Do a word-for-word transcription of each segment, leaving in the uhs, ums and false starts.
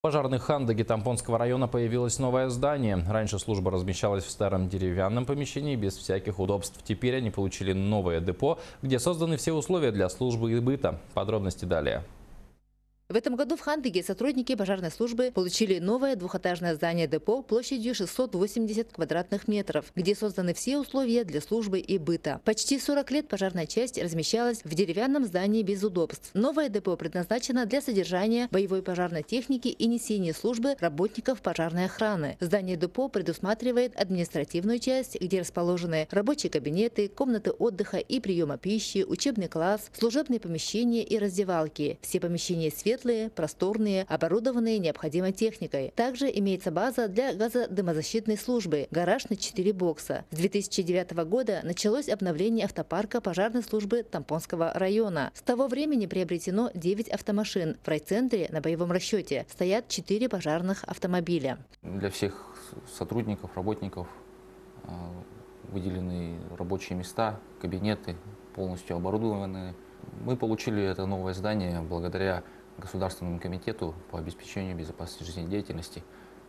Пожарных Хандыге Тампонского района появилось новое здание. Раньше служба размещалась в старом деревянном помещении без всяких удобств. Теперь они получили новое депо, где созданы все условия для службы и быта. Подробности далее. В этом году в Хандыге сотрудники пожарной службы получили новое двухэтажное здание депо площадью шестьсот восемьдесят квадратных метров, где созданы все условия для службы и быта. Почти сорок лет пожарная часть размещалась в деревянном здании без удобств. Новое депо предназначено для содержания боевой пожарной техники и несения службы работников пожарной охраны. Здание депо предусматривает административную часть, где расположены рабочие кабинеты, комнаты отдыха и приема пищи, учебный класс, служебные помещения и раздевалки. Все помещения светлые, просторные, оборудованные необходимой техникой. Также имеется база для газодымозащитной службы, гараж на четыре бокса. С две тысячи девятого года началось обновление автопарка пожарной службы Тампонского района. С того времени приобретено девять автомашин. В райцентре на боевом расчете стоят четыре пожарных автомобиля. Для всех сотрудников, работников выделены рабочие места, кабинеты полностью оборудованы. Мы получили это новое здание благодаря Государственному комитету по обеспечению безопасности жизнедеятельности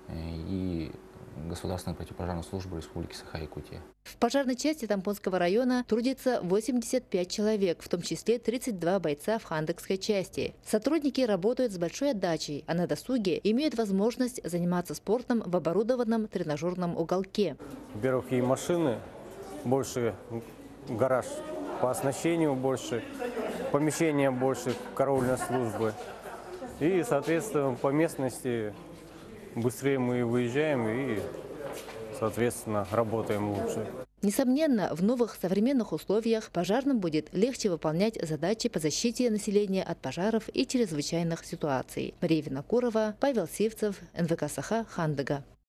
и Государственной противопожарной службы Республики Саха-Якутия. В пожарной части Тампонского района трудится восемьдесят пять человек, в том числе тридцать два бойца в хандыгской части. Сотрудники работают с большой отдачей, а на досуге имеют возможность заниматься спортом в оборудованном тренажерном уголке. Во-первых, и машины больше, гараж по оснащению больше, помещения больше караульной службы. И, соответственно, по местности быстрее мы выезжаем и, соответственно, работаем лучше. Несомненно, в новых современных условиях пожарным будет легче выполнять задачи по защите населения от пожаров и чрезвычайных ситуаций. Мария Винокурова, Павел Сивцев, эн вэ ка Саха, Хандыга.